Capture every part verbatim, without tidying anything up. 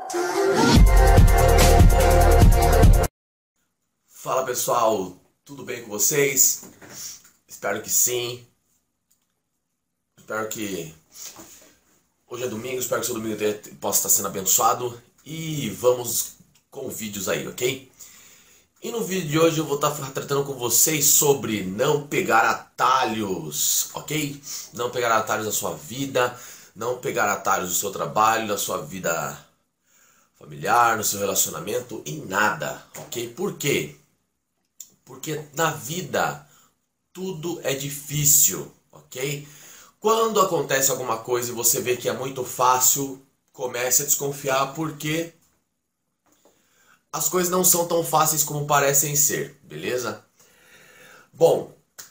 Fala pessoal, tudo bem com vocês? Espero que sim. Espero que hoje é domingo, espero que seu domingo possa estar sendo abençoado. E vamos com vídeos aí, ok? E no vídeo de hoje eu vou estar tratando com vocês sobre não pegar atalhos, ok? Não pegar atalhos na sua vida, não pegar atalhos no seu trabalho, na sua vida familiar, no seu relacionamento, em nada, ok? Por quê? Porque na vida tudo é difícil, ok? Quando acontece alguma coisa e você vê que é muito fácil, comece a desconfiar porque as coisas não são tão fáceis como parecem ser, beleza? Bom,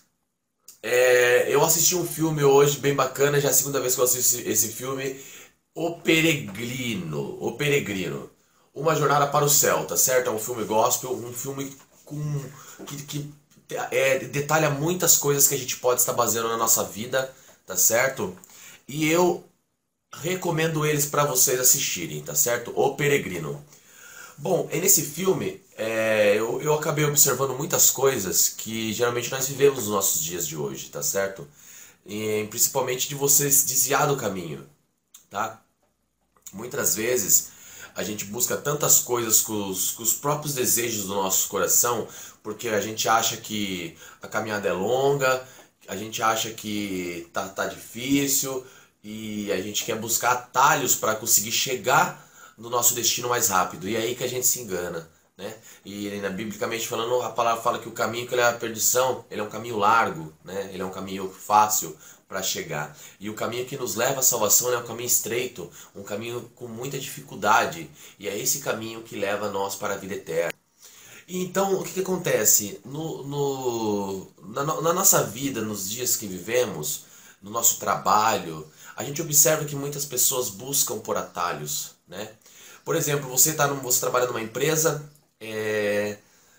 é, eu assisti um filme hoje bem bacana, já é a segunda vez que eu assisto esse filme, O Peregrino, O Peregrino, Uma Jornada para o Céu, tá certo? É um filme gospel, um filme com, que, que é, detalha muitas coisas que a gente pode estar baseando na nossa vida, tá certo? E eu recomendo eles para vocês assistirem, tá certo? O Peregrino. Bom, nesse filme é, eu, eu acabei observando muitas coisas que geralmente nós vivemos nos nossos dias de hoje, tá certo? E, principalmente de você se desviar do caminho, tá? Muitas vezes a gente busca tantas coisas com os, com os próprios desejos do nosso coração, porque a gente acha que a caminhada é longa, a gente acha que tá, tá difícil e a gente quer buscar atalhos para conseguir chegar no nosso destino mais rápido. E é aí que a gente se engana, né? E né, biblicamente falando, a palavra fala que o caminho que ele é a perdição, ele é um caminho largo, né? Ele é um caminho fácil para chegar. E o caminho que nos leva à salvação é um caminho estreito, um caminho com muita dificuldade. E é esse caminho que leva nós para a vida eterna. E então, o que, que acontece? No, no, na, na nossa vida, nos dias que vivemos, no nosso trabalho, a gente observa que muitas pessoas buscam por atalhos, né? Por exemplo, você, tá num, você trabalha numa empresa, é,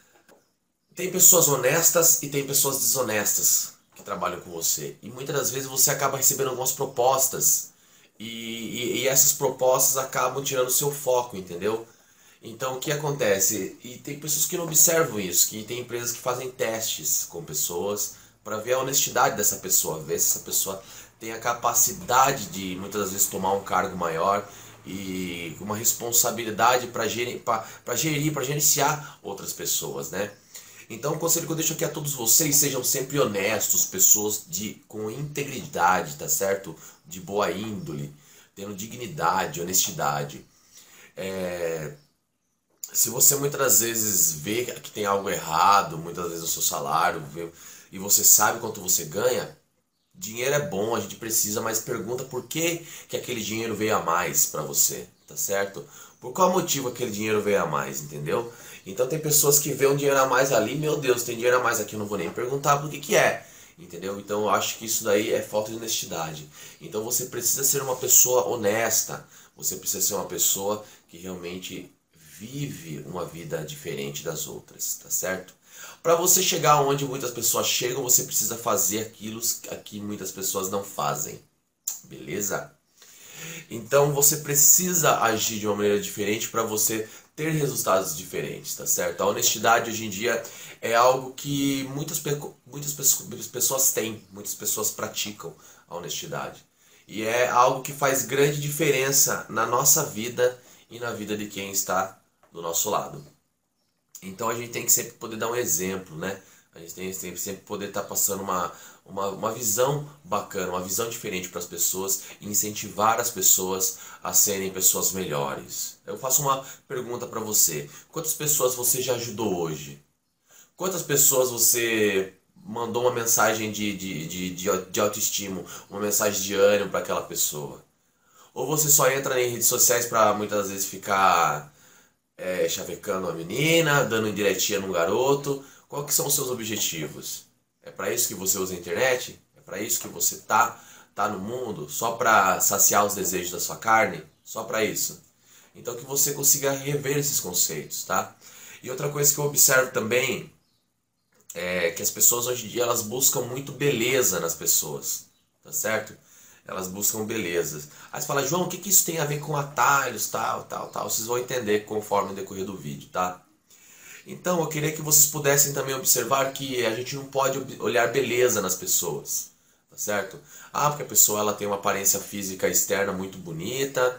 tem pessoas honestas e tem pessoas desonestas que trabalham com você. E muitas das vezes você acaba recebendo algumas propostas e, e, e essas propostas acabam tirando o seu foco, entendeu? Então o que acontece? E tem pessoas que não observam isso, que tem empresas que fazem testes com pessoas para ver a honestidade dessa pessoa, ver se essa pessoa tem a capacidade de muitas das vezes tomar um cargo maior e uma responsabilidade para gerir, para gerir, para gerenciar outras pessoas, né? Então o conselho que eu deixo aqui a todos vocês: sejam sempre honestos, pessoas de, com integridade, tá certo? De boa índole, tendo dignidade, honestidade. É... Se você muitas das vezes vê que tem algo errado, muitas vezes no seu salário, vê, e você sabe quanto você ganha, dinheiro é bom, a gente precisa, mas pergunta por que, que aquele dinheiro veio a mais para você, tá certo? Por qual motivo aquele dinheiro veio a mais, entendeu? Então tem pessoas que vêem um dinheiro a mais ali, meu Deus, tem dinheiro a mais aqui, eu não vou nem perguntar por que que é, entendeu? Então eu acho que isso daí é falta de honestidade. Então você precisa ser uma pessoa honesta, você precisa ser uma pessoa que realmente vive uma vida diferente das outras, tá certo? Para você chegar onde muitas pessoas chegam, você precisa fazer aquilo que muitas pessoas não fazem, beleza? Então você precisa agir de uma maneira diferente para você ter resultados diferentes, tá certo? A honestidade hoje em dia é algo que muitas, muitas pessoas têm, muitas pessoas praticam a honestidade. E é algo que faz grande diferença na nossa vida e na vida de quem está do nosso lado. Então a gente tem que sempre poder dar um exemplo, né? A gente tem que sempre poder estar passando uma, uma, uma visão bacana, uma visão diferente para as pessoas e incentivar as pessoas a serem pessoas melhores. Eu faço uma pergunta para você: quantas pessoas você já ajudou hoje? Quantas pessoas você mandou uma mensagem de, de, de, de, de autoestima, uma mensagem de ânimo para aquela pessoa? Ou você só entra em redes sociais para muitas vezes ficar É, chavecando uma menina, dando indiretinha num garoto? Qual que são os seus objetivos? É para isso que você usa a internet? É para isso que você tá, tá no mundo? Só para saciar os desejos da sua carne? Só para isso? Então que você consiga rever esses conceitos, tá? E outra coisa que eu observo também é que as pessoas hoje em dia elas buscam muito beleza nas pessoas, tá certo? Elas buscam belezas. Aí você fala, João, o que, que isso tem a ver com atalhos, tal, tal, tal? Vocês vão entender conforme o decorrer do vídeo, tá? Então eu queria que vocês pudessem também observar que a gente não pode olhar beleza nas pessoas, tá certo? Ah, porque a pessoa ela tem uma aparência física externa muito bonita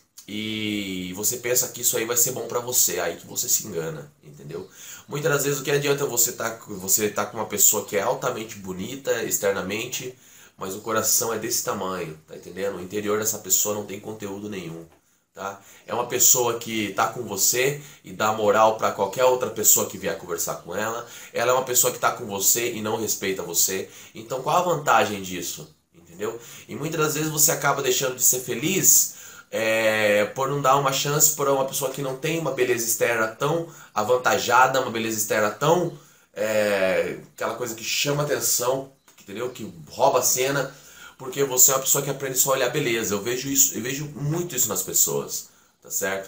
e você pensa que isso aí vai ser bom pra você, aí que você se engana, entendeu? Muitas das vezes o que adianta você tá, você tá com uma pessoa que é altamente bonita externamente, mas o coração é desse tamanho, tá entendendo? O interior dessa pessoa não tem conteúdo nenhum. Tá? É uma pessoa que tá com você e dá moral para qualquer outra pessoa que vier conversar com ela. Ela é uma pessoa que tá com você e não respeita você. Então qual a vantagem disso? Entendeu? E muitas das vezes você acaba deixando de ser feliz é, por não dar uma chance para uma pessoa que não tem uma beleza externa tão avantajada, uma beleza externa tão é, aquela coisa que chama atenção, entendeu? Que rouba a cena. Porque você é uma pessoa que aprende só a olhar beleza. Eu vejo isso, eu vejo muito isso nas pessoas, tá certo?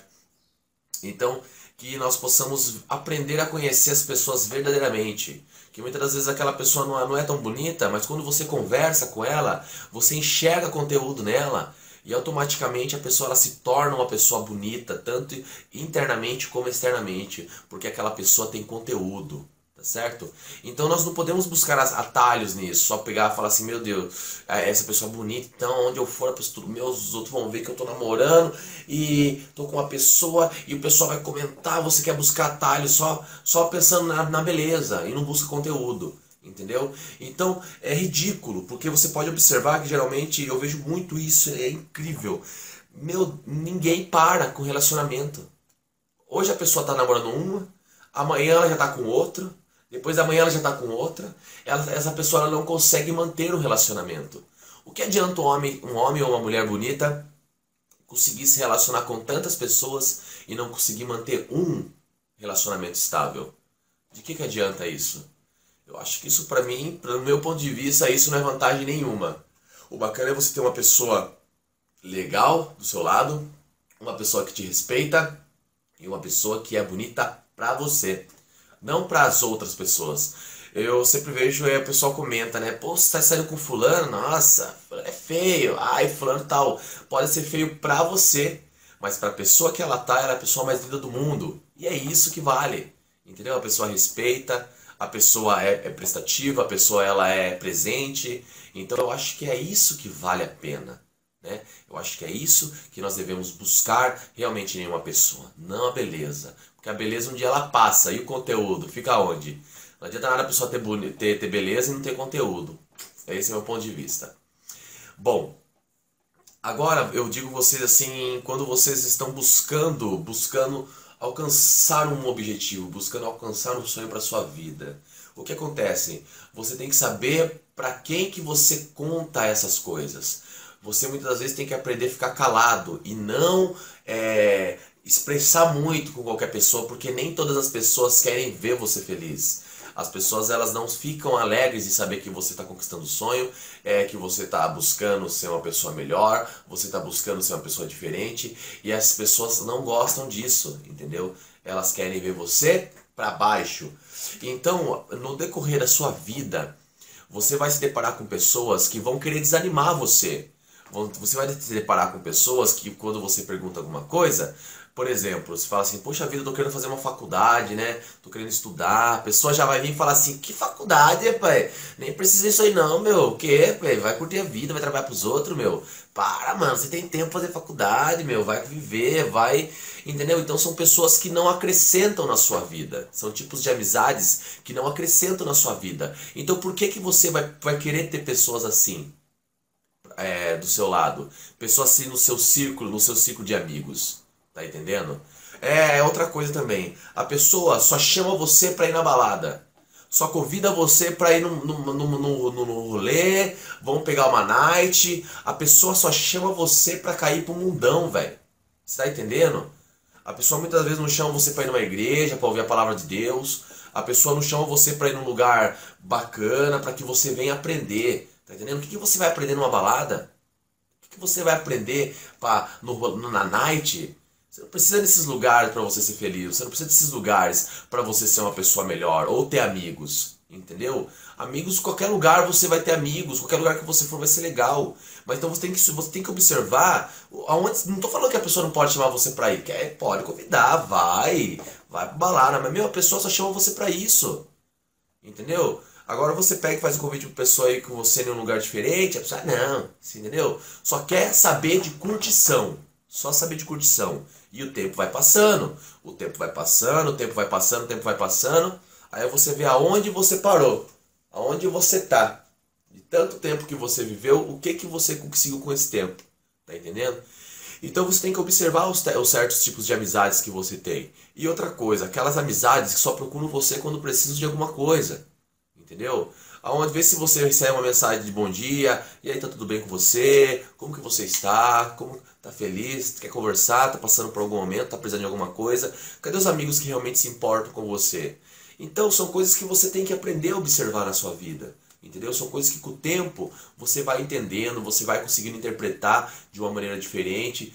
Então, que nós possamos aprender a conhecer as pessoas verdadeiramente. Que muitas das vezes aquela pessoa não é, não é tão bonita, mas quando você conversa com ela, você enxerga conteúdo nela e automaticamente a pessoa ela se torna uma pessoa bonita, tanto internamente como externamente, porque aquela pessoa tem conteúdo. Certo? Então nós não podemos buscar atalhos nisso, só pegar e falar assim, meu Deus, essa pessoa é bonita, então onde eu for, meus outros vão ver que eu tô namorando e tô com uma pessoa e o pessoal vai comentar, você quer buscar atalhos só, só pensando na, na beleza e não busca conteúdo, entendeu? Então é ridículo, porque você pode observar que geralmente eu vejo muito isso, é incrível. Meu, ninguém para com relacionamento. Hoje a pessoa tá namorando uma, amanhã ela já tá com outra. Depois da manhã ela já está com outra, ela, essa pessoa ela não consegue manter um relacionamento. O que adianta um homem, um homem ou uma mulher bonita conseguir se relacionar com tantas pessoas e não conseguir manter um relacionamento estável? De que, que adianta isso? Eu acho que isso, para mim, do meu ponto de vista, isso não é vantagem nenhuma. O bacana é você ter uma pessoa legal do seu lado, uma pessoa que te respeita e uma pessoa que é bonita pra você. Não para as outras pessoas. Eu sempre vejo e o pessoal comenta, né? Pô, você tá saindo com fulano? Nossa, fulano é feio. Ai, fulano tal. Pode ser feio pra você, mas pra pessoa que ela tá, ela é a pessoa mais linda do mundo. E é isso que vale. Entendeu? A pessoa respeita, a pessoa é, é prestativa, a pessoa ela é presente. Então eu acho que é isso que vale a pena. Né? Eu acho que é isso que nós devemos buscar realmente em uma pessoa, não a beleza. Porque a beleza um dia ela passa e o conteúdo fica onde? Não adianta nada a pessoa ter, ter, ter beleza e não ter conteúdo. Esse é o meu ponto de vista. Bom, agora eu digo vocês assim, quando vocês estão buscando, buscando alcançar um objetivo, buscando alcançar um sonho para sua vida, o que acontece? Você tem que saber para quem que você conta essas coisas. Você muitas das vezes tem que aprender a ficar calado e não é, expressar muito com qualquer pessoa, porque nem todas as pessoas querem ver você feliz. As pessoas elas não ficam alegres de saber que você está conquistando o sonho, é, que você está buscando ser uma pessoa melhor, você está buscando ser uma pessoa diferente, e as pessoas não gostam disso, entendeu? Elas querem ver você para baixo. Então, no decorrer da sua vida, você vai se deparar com pessoas que vão querer desanimar você. Você vai se deparar com pessoas que quando você pergunta alguma coisa, por exemplo, você fala assim, poxa vida, eu tô querendo fazer uma faculdade, né? Tô querendo estudar. A pessoa já vai vir e falar assim, que faculdade, pai? Nem precisa disso aí não, meu. O quê, pai? Vai curtir a vida, vai trabalhar pros outros, meu. Para, mano, você tem tempo pra fazer faculdade, meu. Vai viver, vai... Entendeu? Então são pessoas que não acrescentam na sua vida. São tipos de amizades que não acrescentam na sua vida. Então por que que você vai, vai querer ter pessoas assim? É, do seu lado, pessoas assim no seu círculo, no seu círculo de amigos, tá entendendo? É outra coisa também, a pessoa só chama você pra ir na balada, só convida você pra ir no, no, no, no, no, no rolê, vão pegar uma night, a pessoa só chama você pra cair pro mundão, velho, você tá entendendo? A pessoa muitas vezes não chama você pra ir numa igreja, pra ouvir a palavra de Deus, a pessoa não chama você pra ir num lugar bacana, pra que você venha aprender. Tá entendendo? O que, que você vai aprender numa balada? O que, que você vai aprender pra, no, no, na night? Você não precisa desses lugares para você ser feliz. Você não precisa desses lugares para você ser uma pessoa melhor. Ou ter amigos. Entendeu? Amigos, qualquer lugar você vai ter amigos. Qualquer lugar que você for vai ser legal. Mas então você tem que, você tem que observar aonde. Não tô falando que a pessoa não pode chamar você pra ir. Quer, pode convidar, vai. Vai pra balada. Mas, meu, a pessoa só chama você pra isso. Entendeu? Agora você pega e faz um convite pra pessoa ir com você em um lugar diferente. A pessoa, não. Você entendeu? Só quer saber de curtição. Só saber de curtição. E o tempo vai passando. O tempo vai passando, o tempo vai passando, o tempo vai passando. Aí você vê aonde você parou. Aonde você tá. De tanto tempo que você viveu, o que que você conseguiu com esse tempo? Tá entendendo? Então você tem que observar os, os certos tipos de amizades que você tem. E outra coisa, aquelas amizades que só procuram você quando precisam de alguma coisa. Entendeu? Aonde vê se você recebe uma mensagem de bom dia, e aí tá tudo bem com você, como que você está, como tá feliz, quer conversar, tá passando por algum momento, tá precisando de alguma coisa. Cadê os amigos que realmente se importam com você? Então são coisas que você tem que aprender a observar na sua vida. Entendeu? São coisas que com o tempo você vai entendendo, você vai conseguindo interpretar de uma maneira diferente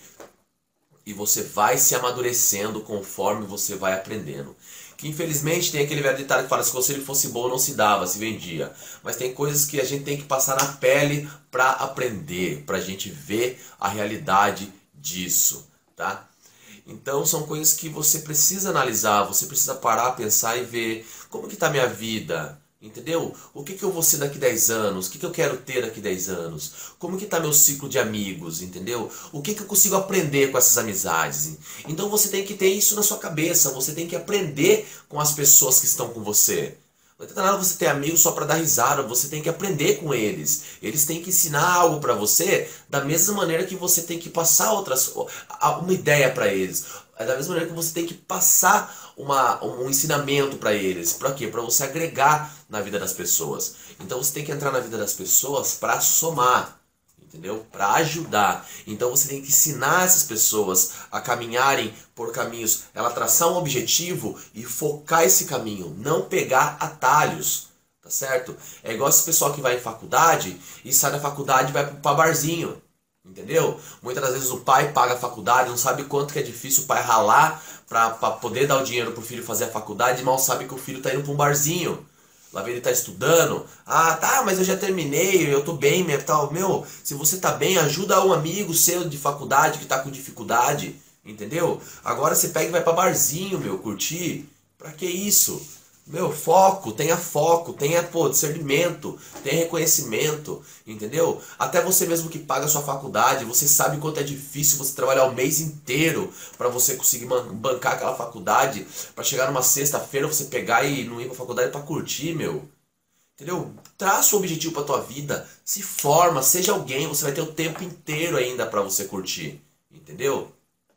e você vai se amadurecendo conforme você vai aprendendo. Que infelizmente tem aquele velho ditado que fala: se o conselho fosse bom não se dava, se vendia. Mas tem coisas que a gente tem que passar na pele para aprender, para a gente ver a realidade disso, tá? Então são coisas que você precisa analisar, você precisa parar, pensar e ver como que está a minha vida. Entendeu? O que, que eu vou ser daqui dez anos? O que, que eu quero ter daqui dez anos? Como que está meu ciclo de amigos? Entendeu? O que, que eu consigo aprender com essas amizades? Então você tem que ter isso na sua cabeça. Você tem que aprender com as pessoas que estão com você. Não adianta nada você ter amigos só para dar risada. Você tem que aprender com eles. Eles têm que ensinar algo para você da mesma maneira que você tem que passar outras, uma ideia para eles. É da mesma maneira que você tem que passar uma, um ensinamento para eles. Para quê? Para você agregar na vida das pessoas. Então você tem que entrar na vida das pessoas para somar, entendeu? Para ajudar. Então você tem que ensinar essas pessoas a caminharem por caminhos, ela traçar um objetivo e focar esse caminho, não pegar atalhos, tá certo? É igual esse pessoal que vai em faculdade e sai da faculdade e vai para barzinho. Entendeu? Muitas das vezes o pai paga a faculdade, não sabe quanto que é difícil o pai ralar para poder dar o dinheiro pro filho fazer a faculdade, e mal sabe que o filho tá indo para um barzinho. Lá vem ele tá estudando. Ah, tá, mas eu já terminei, eu tô bem, meu, tal. Meu, se você tá bem, ajuda um amigo seu de faculdade que tá com dificuldade, entendeu? Agora você pega e vai para barzinho, meu, curtir. Pra que isso? Meu, foco, tenha foco, tenha, pô, discernimento, tenha reconhecimento, entendeu? Até você mesmo que paga a sua faculdade, você sabe quanto é difícil você trabalhar o mês inteiro para você conseguir bancar aquela faculdade, para chegar numa sexta-feira você pegar e não ir pra faculdade para curtir, meu. Entendeu? Traça um objetivo para tua vida, se forma, seja alguém, você vai ter o tempo inteiro ainda para você curtir, entendeu?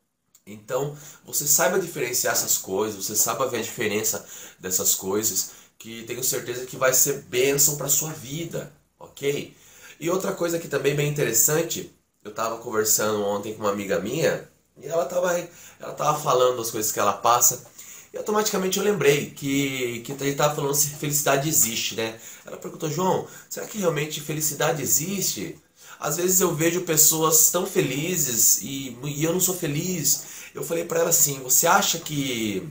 Então, você saiba diferenciar essas coisas, você saiba ver a diferença dessas coisas, que tenho certeza que vai ser bênção para sua vida, ok? E outra coisa que também é bem interessante, eu estava conversando ontem com uma amiga minha, e ela estava ela tava falando das coisas que ela passa, e automaticamente eu lembrei que, que ele estava falando se felicidade existe, né? Ela perguntou: João, será que realmente felicidade existe? Às vezes eu vejo pessoas tão felizes e, e eu não sou feliz. Eu falei pra ela assim: você acha que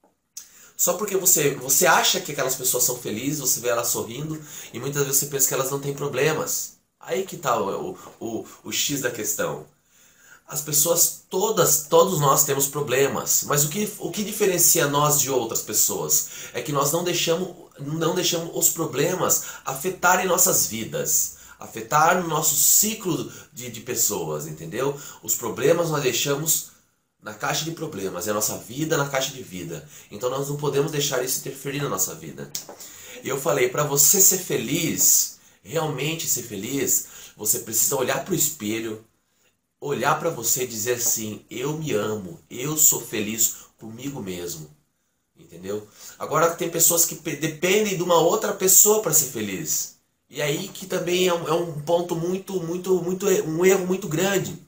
só porque você, você acha que aquelas pessoas são felizes, você vê elas sorrindo e muitas vezes você pensa que elas não têm problemas? Aí que tá o, o, o, o X da questão. As pessoas todas, todos nós temos problemas, mas o que, o que diferencia nós de outras pessoas é que nós não deixamos, não deixamos os problemas afetarem nossas vidas. Afetar no nosso ciclo de, de pessoas, entendeu? Os problemas nós deixamos na caixa de problemas, é a nossa vida na caixa de vida. Então nós não podemos deixar isso interferir na nossa vida. E eu falei, para você ser feliz, realmente ser feliz, você precisa olhar para o espelho, olhar para você e dizer assim: eu me amo, eu sou feliz comigo mesmo. Entendeu? Agora tem pessoas que dependem de uma outra pessoa para ser feliz. E aí que também é um, é um ponto muito, muito, muito, um erro muito grande.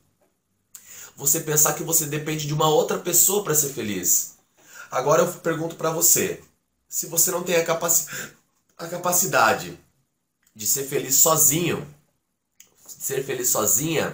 Você pensar que você depende de uma outra pessoa para ser feliz. Agora eu pergunto para você, se você não tem a, capaci a capacidade de ser feliz sozinho, ser feliz sozinha,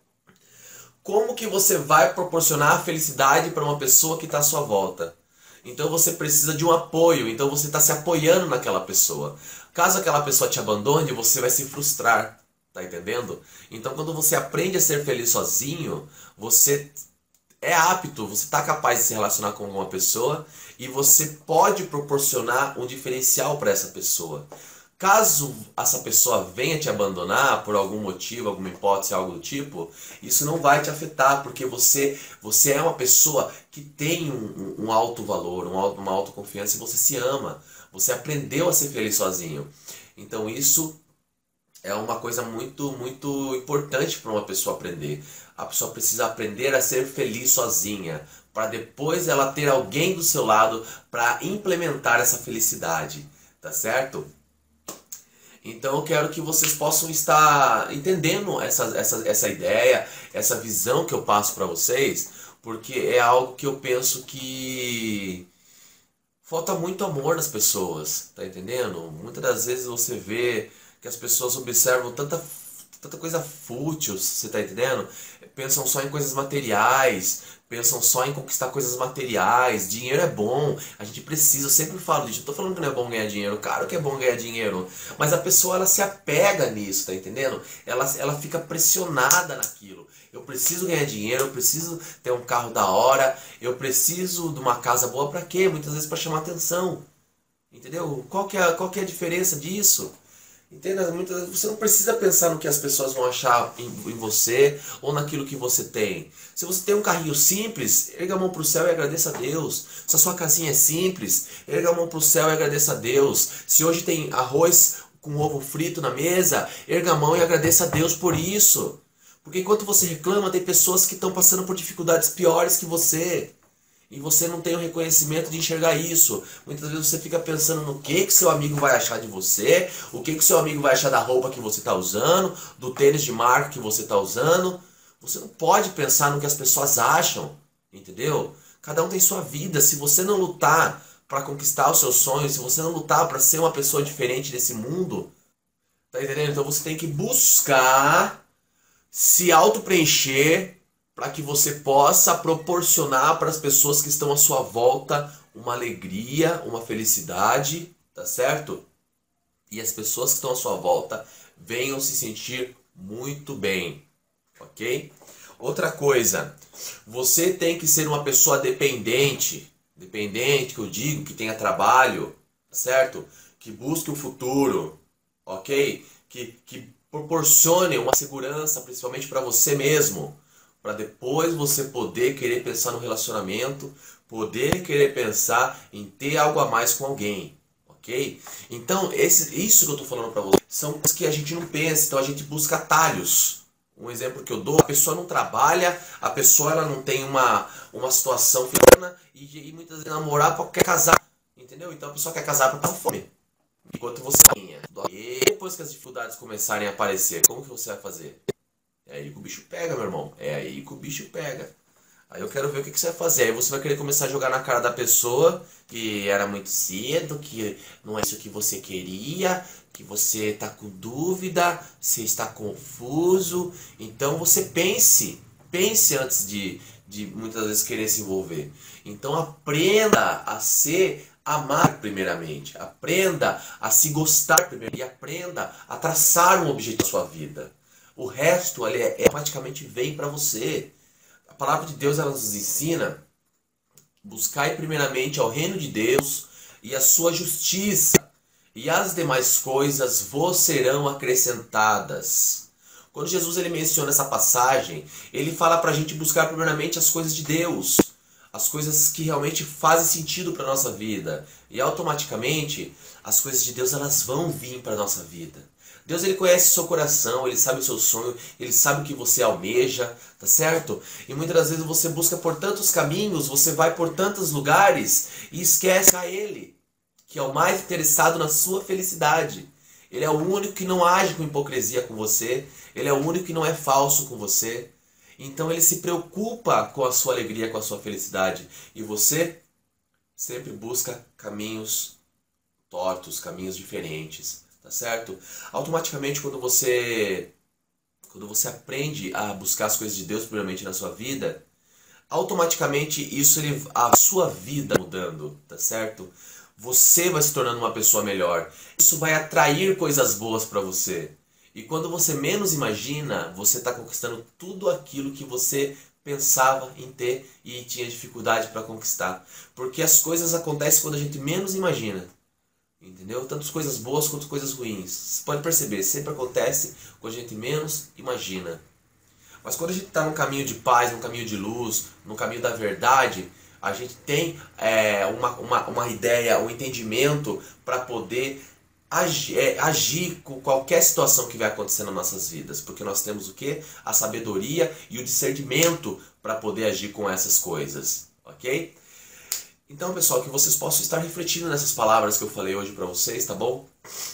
como que você vai proporcionar a felicidade para uma pessoa que está à sua volta? Então você precisa de um apoio, então você está se apoiando naquela pessoa. Caso aquela pessoa te abandone, você vai se frustrar, Tá entendendo? Então quando você aprende a ser feliz sozinho, você é apto, você está capaz de se relacionar com uma pessoa e você pode proporcionar um diferencial para essa pessoa. Caso essa pessoa venha te abandonar por algum motivo, alguma hipótese, algo do tipo, isso não vai te afetar, porque você, você é uma pessoa que tem um, um alto valor, um alto, uma autoconfiança e você se ama. Você aprendeu a ser feliz sozinho. Então isso é uma coisa muito, muito importante para uma pessoa aprender. A pessoa precisa aprender a ser feliz sozinha, para depois ela ter alguém do seu lado para implementar essa felicidade, tá certo? Então eu quero que vocês possam estar entendendo essa, essa, essa ideia, essa visão que eu passo para vocês, porque é algo que eu penso que falta muito amor nas pessoas, tá entendendo? Muitas das vezes você vê que as pessoas observam tanta, tanta coisa fútil, você tá entendendo? Pensam só em coisas materiais, pensam só em conquistar coisas materiais. Dinheiro é bom, a gente precisa, eu sempre falo disso. Eu tô falando que não é bom ganhar dinheiro, claro que é bom ganhar dinheiro, mas a pessoa ela se apega nisso, tá entendendo? Ela, ela fica pressionada naquilo. Eu preciso ganhar dinheiro, eu preciso ter um carro da hora, eu preciso de uma casa boa pra quê? Muitas vezes pra chamar atenção, entendeu? Qual que é, qual que é a diferença disso? Entenda? Muitas, você não precisa pensar no que as pessoas vão achar em, em você ou naquilo que você tem. Se você tem um carrinho simples, erga a mão para o céu e agradeça a Deus. Se a sua casinha é simples, erga a mão para o céu e agradeça a Deus. Se hoje tem arroz com ovo frito na mesa, erga a mão e agradeça a Deus por isso. Porque enquanto você reclama, tem pessoas que estão passando por dificuldades piores que você. E você não tem o reconhecimento de enxergar isso. Muitas vezes você fica pensando no que que seu amigo vai achar de você, o que que seu amigo vai achar da roupa que você está usando, do tênis de marca que você está usando. Você não pode pensar no que as pessoas acham, entendeu? Cada um tem sua vida. Se você não lutar para conquistar os seus sonhos, se você não lutar para ser uma pessoa diferente desse mundo, tá entendendo? Então você tem que buscar se auto-preencher para que você possa proporcionar para as pessoas que estão à sua volta uma alegria, uma felicidade, tá certo? E as pessoas que estão à sua volta venham se sentir muito bem, ok? Outra coisa, você tem que ser uma pessoa dependente, dependente que eu digo, que tenha trabalho, tá certo? Que busque o futuro, ok? Que, que proporcione uma segurança, principalmente para você mesmo, para depois você poder querer pensar no relacionamento, poder querer pensar em ter algo a mais com alguém, ok? Então, esse, isso que eu estou falando para você são coisas que a gente não pensa, então a gente busca atalhos. Um exemplo que eu dou, a pessoa não trabalha, a pessoa ela não tem uma, uma situação financeira e, e muitas vezes namorar porque quer casar, entendeu? Então a pessoa quer casar para passar fome. Enquanto você ganha. E depois que as dificuldades começarem a aparecer, como que você vai fazer? É aí que o bicho pega, meu irmão. É aí que o bicho pega. Aí eu quero ver o que, que você vai fazer. Aí você vai querer começar a jogar na cara da pessoa que era muito cedo, que não é isso que você queria, que você está com dúvida, você está confuso. Então você pense. Pense antes de, de muitas vezes querer se envolver. Então aprenda a ser amar primeiramente. Aprenda a se gostar primeiro. E aprenda a traçar um objetivo na sua vida. O resto ali, é, automaticamente vem para você. A palavra de Deus ela nos ensina: buscai primeiramente ao reino de Deus e a sua justiça, e as demais coisas vos serão acrescentadas. Quando Jesus ele menciona essa passagem, ele fala para a gente buscar primeiramente as coisas de Deus, as coisas que realmente fazem sentido para a nossa vida. E automaticamente as coisas de Deus elas vão vir para a nossa vida. Deus ele conhece o seu coração, ele sabe o seu sonho, ele sabe o que você almeja, tá certo? E muitas das vezes você busca por tantos caminhos, você vai por tantos lugares e esquece a ele, que é o mais interessado na sua felicidade. Ele é o único que não age com hipocrisia com você, ele é o único que não é falso com você. Então ele se preocupa com a sua alegria, com a sua felicidade. E você sempre busca caminhos tortos, caminhos diferentes. Tá certo? Automaticamente quando você quando você aprende a buscar as coisas de Deus primeiramente na sua vida, automaticamente isso ele, a sua vida mudando, tá certo? Você vai se tornando uma pessoa melhor. Isso vai atrair coisas boas para você. E quando você menos imagina, você está conquistando tudo aquilo que você pensava em ter e tinha dificuldade para conquistar. Porque as coisas acontecem quando a gente menos imagina. Entendeu? Tanto coisas boas quanto coisas ruins. Você pode perceber, sempre acontece quando a gente menos imagina. Mas quando a gente está num caminho de paz, num caminho de luz, num caminho da verdade, a gente tem é, uma, uma, uma ideia, um entendimento para poder agir, é, agir com qualquer situação que vai acontecer nas nossas vidas. Porque nós temos o quê? A sabedoria e o discernimento para poder agir com essas coisas. Ok? Então, pessoal, que vocês possam estar refletindo nessas palavras que eu falei hoje para vocês, tá bom?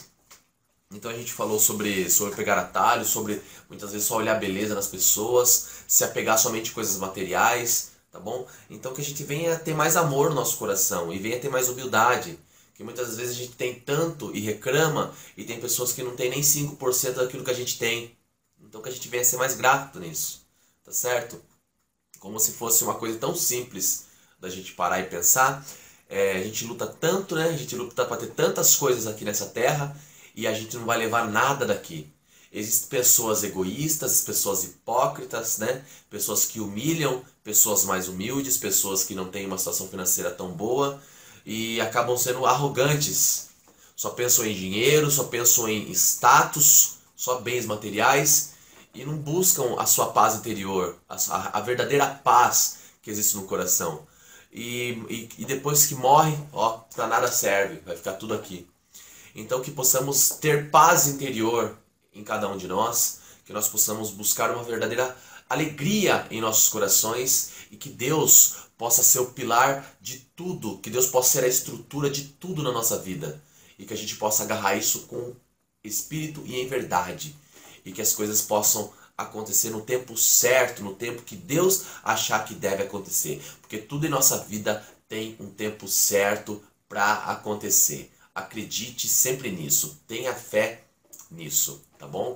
Então a gente falou sobre, sobre pegar atalhos, sobre muitas vezes só olhar a beleza nas pessoas, se apegar somente a coisas materiais, tá bom? Então que a gente venha ter mais amor no nosso coração e venha ter mais humildade. Que muitas vezes a gente tem tanto e reclama e tem pessoas que não tem nem cinco por cento daquilo que a gente tem. Então que a gente venha ser mais grato nisso, tá certo? Como se fosse uma coisa tão simples da gente parar e pensar. É, a gente luta tanto, né? A gente luta para ter tantas coisas aqui nessa terra e a gente não vai levar nada daqui. Existem pessoas egoístas, pessoas hipócritas, né? Pessoas que humilham, pessoas mais humildes, pessoas que não têm uma situação financeira tão boa e acabam sendo arrogantes. Só pensam em dinheiro, só pensam em status, só bens materiais e não buscam a sua paz interior, a, a verdadeira paz que existe no coração. E, e, e depois que morre, ó, pra nada serve, vai ficar tudo aqui. Então que possamos ter paz interior em cada um de nós, que nós possamos buscar uma verdadeira alegria em nossos corações e que Deus possa ser o pilar de tudo, que Deus possa ser a estrutura de tudo na nossa vida e que a gente possa agarrar isso com espírito e em verdade e que as coisas possam acontecer no tempo certo, no tempo que Deus achar que deve acontecer, porque tudo em nossa vida tem um tempo certo para acontecer. Acredite sempre nisso, tenha fé nisso, tá bom?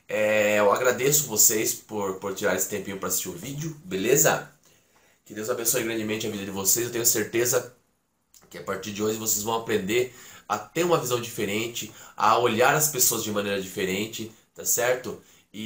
É, eu agradeço vocês por, por tirar esse tempinho para assistir o vídeo, beleza? Que Deus abençoe grandemente a vida de vocês. Eu tenho certeza que a partir de hoje vocês vão aprender a ter uma visão diferente, a olhar as pessoas de maneira diferente, tá certo?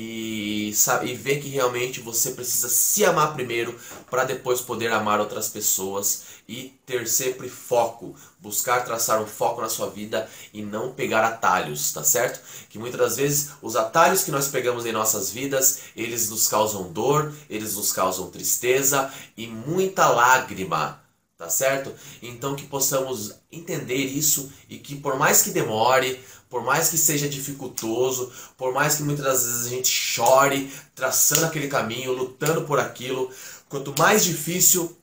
E, sabe, e ver que realmente você precisa se amar primeiro para depois poder amar outras pessoas e ter sempre foco, buscar traçar um foco na sua vida e não pegar atalhos, tá certo? Que muitas das vezes os atalhos que nós pegamos em nossas vidas, eles nos causam dor, eles nos causam tristeza e muita lágrima, tá certo? Então que possamos entender isso e que por mais que demore, por mais que seja dificultoso, por mais que muitas das vezes a gente chore, traçando aquele caminho, lutando por aquilo, quanto mais difícil,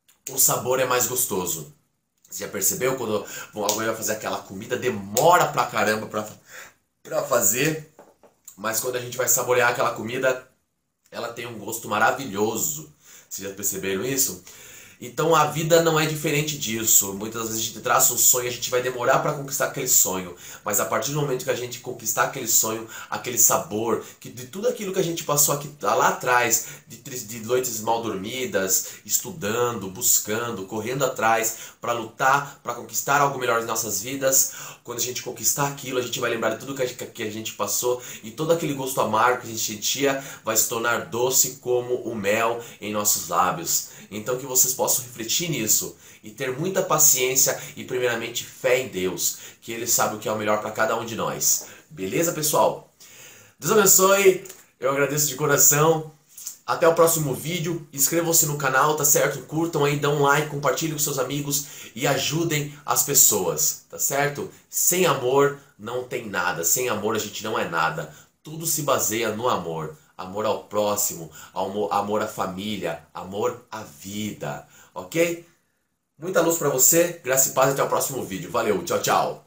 o sabor é mais gostoso. Você já percebeu? Quando alguém vai fazer aquela comida, demora pra caramba pra, pra fazer, mas quando a gente vai saborear aquela comida, ela tem um gosto maravilhoso. Vocês já perceberam isso? Então a vida não é diferente disso. Muitas vezes a gente traça um sonho, a gente vai demorar para conquistar aquele sonho. Mas a partir do momento que a gente conquistar aquele sonho, aquele sabor, que de tudo aquilo que a gente passou aqui lá atrás, de, de noites mal dormidas, estudando, buscando, correndo atrás para lutar, para conquistar algo melhor em nossas vidas, quando a gente conquistar aquilo, a gente vai lembrar de tudo que a, gente, que a gente passou e todo aquele gosto amargo que a gente sentia vai se tornar doce como o mel em nossos lábios. Então que vocês possam refletir nisso e ter muita paciência e primeiramente fé em Deus, que Ele sabe o que é o melhor para cada um de nós. Beleza, pessoal? Deus abençoe, eu agradeço de coração. Até o próximo vídeo, inscrevam-se no canal, tá certo? Curtam aí, dão um like, compartilhem com seus amigos e ajudem as pessoas, tá certo? Sem amor não tem nada, sem amor a gente não é nada. Tudo se baseia no amor. Amor ao próximo, amor, amor à família, amor à vida, ok? Muita luz pra você, graça e paz, até o próximo vídeo. Valeu, tchau, tchau!